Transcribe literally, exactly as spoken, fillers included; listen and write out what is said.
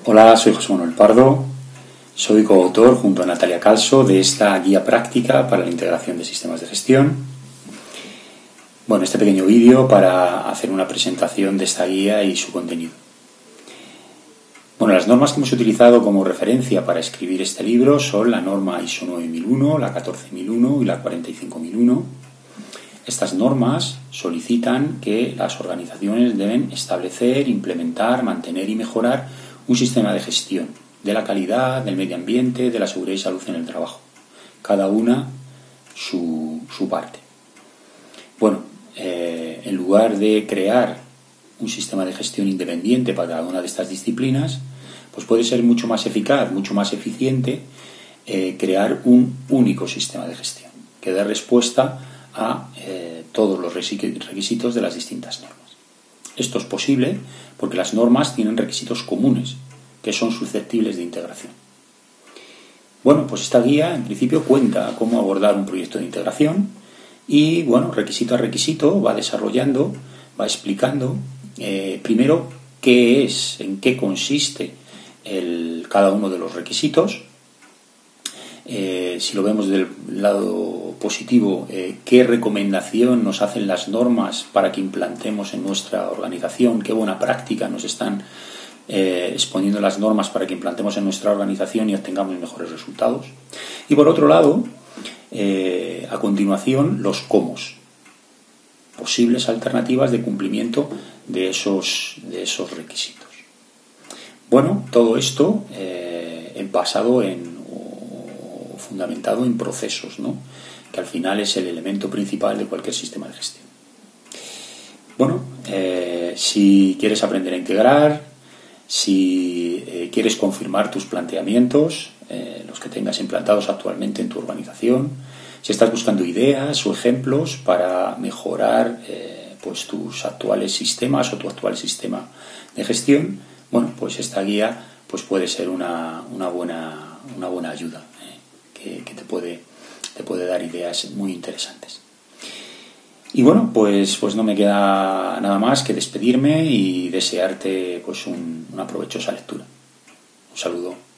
Hola, soy José Manuel Pardo, soy coautor junto a Natalia Calso de esta guía práctica para la integración de sistemas de gestión. Bueno, este pequeño vídeo para hacer una presentación de esta guía y su contenido. Bueno, las normas que hemos utilizado como referencia para escribir este libro son la norma I S O nueve mil uno, la catorce mil uno y la cuarenta y cinco mil uno. Estas normas solicitan que las organizaciones deben establecer, implementar, mantener y mejorar un sistema de gestión de la calidad, del medio ambiente, de la seguridad y salud en el trabajo. Cada una su, su parte. Bueno, eh, en lugar de crear un sistema de gestión independiente para cada una de estas disciplinas, pues puede ser mucho más eficaz, mucho más eficiente eh, crear un único sistema de gestión que dé respuesta a eh, todos los requisitos de las distintas normas. Esto es posible porque las normas tienen requisitos comunes que son susceptibles de integración. Bueno, pues esta guía en principio cuenta cómo abordar un proyecto de integración y, bueno, requisito a requisito va desarrollando, va explicando eh, primero qué es, en qué consiste el, cada uno de los requisitos. Eh, si lo vemos del lado positivo, eh, qué recomendación nos hacen las normas para que implantemos en nuestra organización, qué buena práctica nos están eh, exponiendo las normas para que implantemos en nuestra organización y obtengamos mejores resultados. Y por otro lado, eh, a continuación, los cómo, posibles alternativas de cumplimiento de esos, de esos requisitos. Bueno, todo esto eh, basado en fundamentado en procesos, ¿no? Que al final es el elemento principal de cualquier sistema de gestión. Bueno, eh, si quieres aprender a integrar, si eh, quieres confirmar tus planteamientos, eh, los que tengas implantados actualmente en tu organización, si estás buscando ideas o ejemplos para mejorar eh, pues tus actuales sistemas o tu actual sistema de gestión, bueno, pues esta guía pues puede ser una, una, buena, una buena ayuda. Que, que te puede, te puede dar ideas muy interesantes. Y bueno, pues, pues no me queda nada más que despedirme y desearte pues un, una provechosa lectura. Un saludo.